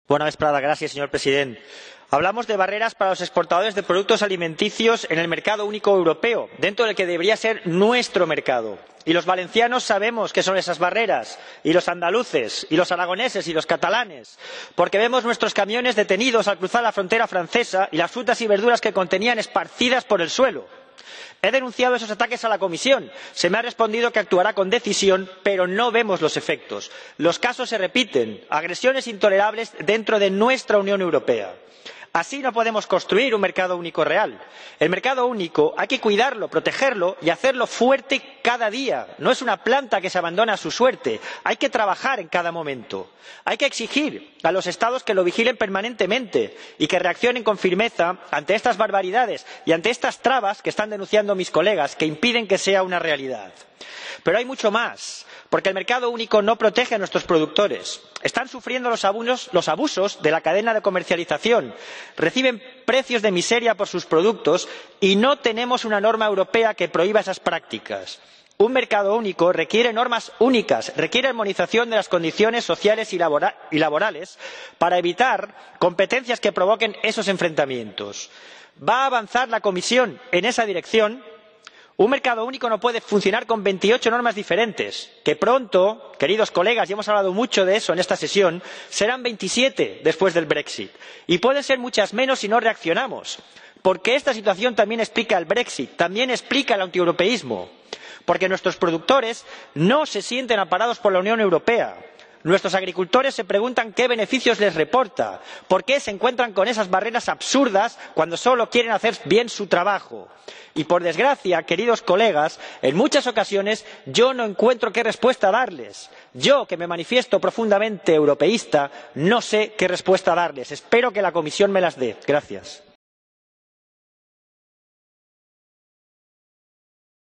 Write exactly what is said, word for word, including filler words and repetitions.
Bona vesprada, gracias, señor presidente. Hablamos de barreras para los exportadores de productos alimenticios en el mercado único europeo, dentro del que debería ser nuestro mercado. Y los valencianos sabemos qué son esas barreras, y los andaluces, y los aragoneses, y los catalanes, porque vemos nuestros camiones detenidos al cruzar la frontera francesa y las frutas y verduras que contenían esparcidas por el suelo. He denunciado esos ataques a la Comisión. Se me ha respondido que actuará con decisión, pero no vemos los efectos. Los casos se repiten, agresiones intolerables dentro de nuestra Unión Europea. Así no podemos construir un mercado único real. El mercado único hay que cuidarlo, protegerlo y hacerlo fuerte cada día. No es una planta que se abandona a su suerte. Hay que trabajar en cada momento. Hay que exigir a los Estados que lo vigilen permanentemente y que reaccionen con firmeza ante estas barbaridades y ante estas trabas que están denunciando mis colegas, que impiden que sea una realidad. Pero hay mucho más, porque el mercado único no protege a nuestros productores. Están sufriendo los abusos, los abusos de la cadena de comercialización. Reciben precios de miseria por sus productos y no tenemos una norma europea que prohíba esas prácticas. Un mercado único requiere normas únicas, requiere armonización de las condiciones sociales y, labora y laborales para evitar competencias que provoquen esos enfrentamientos. ¿Va a avanzar la Comisión en esa dirección? Un mercado único no puede funcionar con veintiocho normas diferentes, que pronto, queridos colegas, y hemos hablado mucho de eso en esta sesión, serán veintisiete después del Brexit. Y pueden ser muchas menos si no reaccionamos, porque esta situación también explica el Brexit, también explica el antieuropeísmo, porque nuestros productores no se sienten amparados por la Unión Europea. Nuestros agricultores se preguntan qué beneficios les reporta, por qué se encuentran con esas barreras absurdas cuando solo quieren hacer bien su trabajo. Y, por desgracia, queridos colegas, en muchas ocasiones yo no encuentro qué respuesta darles. Yo, que me manifiesto profundamente europeísta, no sé qué respuesta darles. Espero que la Comisión me las dé. Gracias.